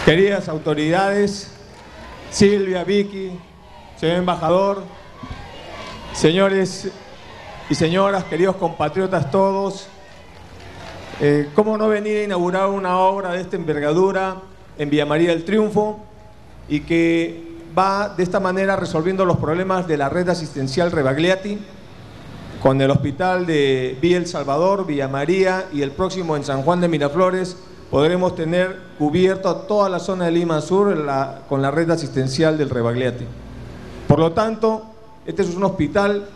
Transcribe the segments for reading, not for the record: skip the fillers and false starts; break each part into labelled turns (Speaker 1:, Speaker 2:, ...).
Speaker 1: Queridas autoridades, Silvia, Vicky, señor embajador, señores y señoras, queridos compatriotas todos, ¿cómo no venir a inaugurar una obra de esta envergadura en Villa María del Triunfo y que va de esta manera resolviendo los problemas de la red asistencial Rebagliati con el hospital de Villa El Salvador, Villa María y el próximo en San Juan de Miraflores? Podremos tener cubierto toda la zona de Lima Sur con la red asistencial del Rebagliati. Por lo tanto, este es un hospital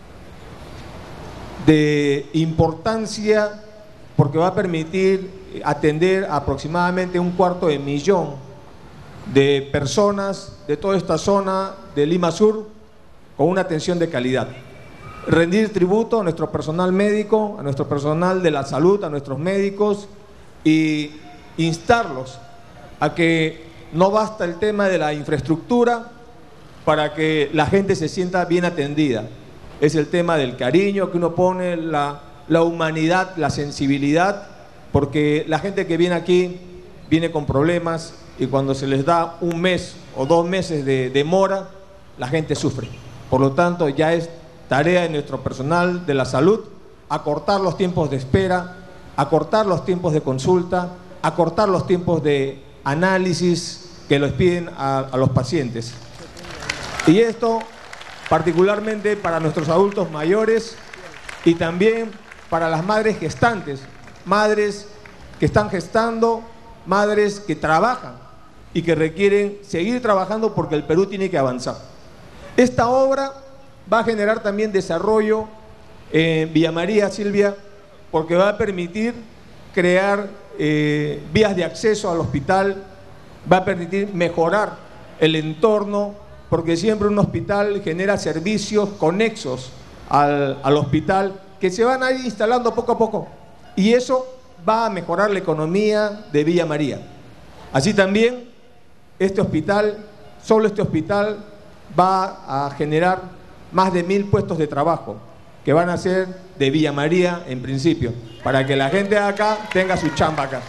Speaker 1: de importancia porque va a permitir atender a aproximadamente 250.000 de personas de toda esta zona de Lima Sur con una atención de calidad. Rendir tributo a nuestro personal médico, a nuestro personal de la salud, a nuestros médicos, y instarlos a que no basta el tema de la infraestructura para que la gente se sienta bien atendida. Es el tema del cariño que uno pone, la humanidad, la sensibilidad, porque la gente que viene aquí viene con problemas y cuando se les da 1 mes o 2 meses de demora, la gente sufre. Por lo tanto, ya es tarea de nuestro personal de la salud acortar los tiempos de espera, acortar los tiempos de consulta, acortar los tiempos de análisis que les piden a los pacientes. Y esto particularmente para nuestros adultos mayores y también para las madres gestantes, madres que están gestando, madres que trabajan y que requieren seguir trabajando porque el Perú tiene que avanzar. Esta obra va a generar también desarrollo en Villa María, Silvia, porque va a permitir crear vías de acceso al hospital, va a permitir mejorar el entorno, porque siempre un hospital genera servicios conexos al hospital que se van a ir instalando poco a poco, y eso va a mejorar la economía de Villa María. Así también este hospital, solo este hospital va a generar más de 1000 puestos de trabajo que van a ser de Villa María en principio, para que la gente de acá tenga su chamba acá.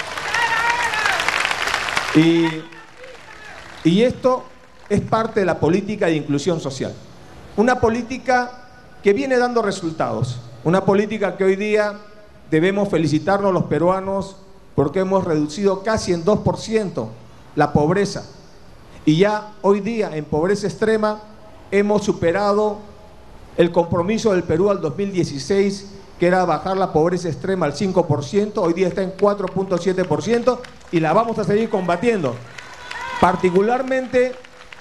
Speaker 1: Y esto es parte de la política de inclusión social. Una política que viene dando resultados, una política que hoy día debemos felicitarnos los peruanos porque hemos reducido casi en 2% la pobreza. Y ya hoy día en pobreza extrema hemos superado el compromiso del Perú al 2016, que era bajar la pobreza extrema al 5%, hoy día está en 4.7% y la vamos a seguir combatiendo, particularmente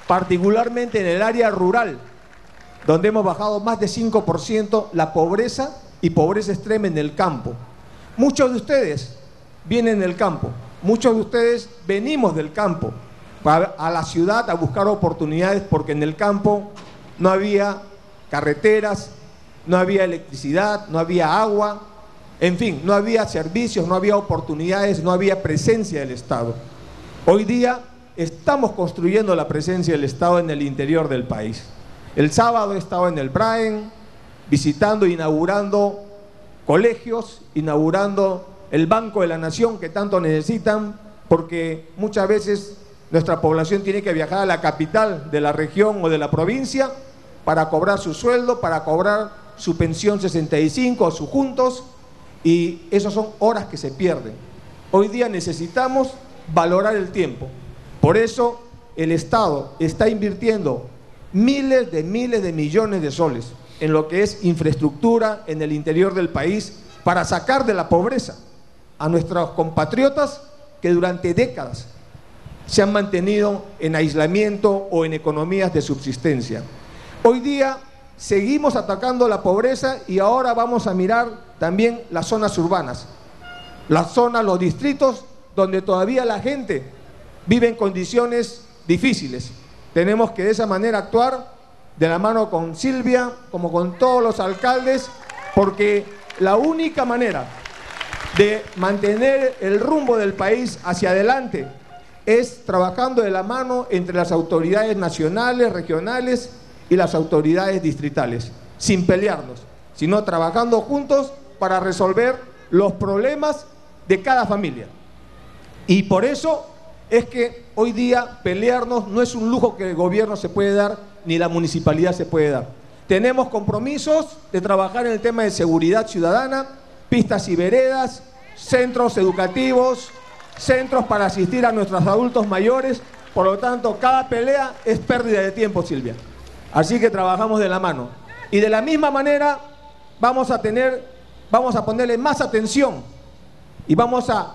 Speaker 1: en el área rural, donde hemos bajado más de 5% la pobreza y pobreza extrema en el campo. Muchos de ustedes vienen del campo, muchos de ustedes venimos del campo a la ciudad a buscar oportunidades porque en el campo no había carreteras, no había electricidad, no había agua, en fin, no había servicios, no había oportunidades, no había presencia del Estado. Hoy día estamos construyendo la presencia del Estado en el interior del país. El sábado he estado en el Brain, visitando, inaugurando colegios, inaugurando el Banco de la Nación que tanto necesitan, porque muchas veces nuestra población tiene que viajar a la capital de la región o de la provincia para cobrar su sueldo, para cobrar su pensión 65 o sus juntos, y esas son horas que se pierden. Hoy día necesitamos valorar el tiempo. Por eso el Estado está invirtiendo miles de millones de soles en lo que es infraestructura en el interior del país para sacar de la pobreza a nuestros compatriotas que durante décadas se han mantenido en aislamiento o en economías de subsistencia. Hoy día seguimos atacando la pobreza y ahora vamos a mirar también las zonas urbanas, las zonas, los distritos donde todavía la gente vive en condiciones difíciles. Tenemos que de esa manera actuar de la mano con Silvia, como con todos los alcaldes, porque la única manera de mantener el rumbo del país hacia adelante es trabajando de la mano entre las autoridades nacionales, regionales y las autoridades distritales, sin pelearnos, sino trabajando juntos para resolver los problemas de cada familia. Y por eso es que hoy día pelearnos no es un lujo que el gobierno se puede dar, ni la municipalidad se puede dar. Tenemos compromisos de trabajar en el tema de seguridad ciudadana, pistas y veredas, centros educativos, centros para asistir a nuestros adultos mayores. Por lo tanto, cada pelea es pérdida de tiempo, Silvia. Así que trabajamos de la mano. Y de la misma manera vamos a ponerle más atención y vamos a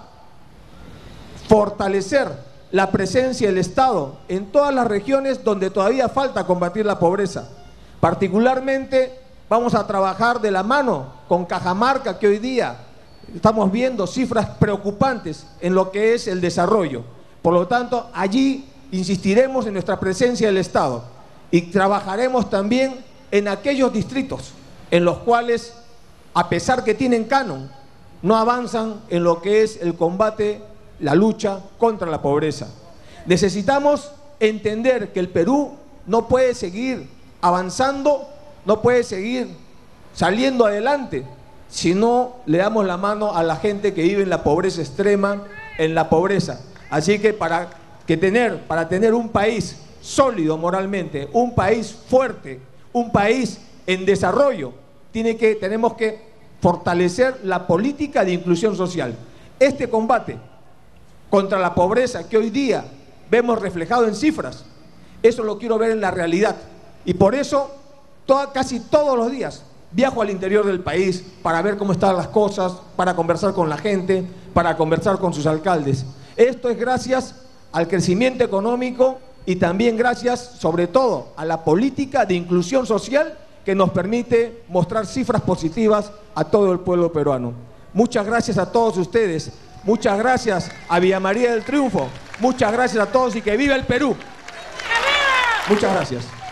Speaker 1: fortalecer la presencia del Estado en todas las regiones donde todavía falta combatir la pobreza. Particularmente vamos a trabajar de la mano con Cajamarca, que hoy día estamos viendo cifras preocupantes en lo que es el desarrollo. Por lo tanto, allí insistiremos en nuestra presencia del Estado y trabajaremos también en aquellos distritos en los cuales, a pesar que tienen canon, no avanzan en lo que es el combate, la lucha contra la pobreza. Necesitamos entender que el Perú no puede seguir avanzando, no puede seguir saliendo adelante si no le damos la mano a la gente que vive en la pobreza extrema, en la pobreza. Así que para tener un país sólido moralmente, un país fuerte, un país en desarrollo, tenemos que fortalecer la política de inclusión social. Este combate contra la pobreza que hoy día vemos reflejado en cifras, eso lo quiero ver en la realidad. Y por eso casi todos los días viajo al interior del país para ver cómo están las cosas, para conversar con la gente, para conversar con sus alcaldes. Esto es gracias al crecimiento económico y también gracias, sobre todo, a la política de inclusión social que nos permite mostrar cifras positivas a todo el pueblo peruano. Muchas gracias a todos ustedes, muchas gracias a Villa María del Triunfo, muchas gracias a todos y que viva el Perú. Muchas gracias.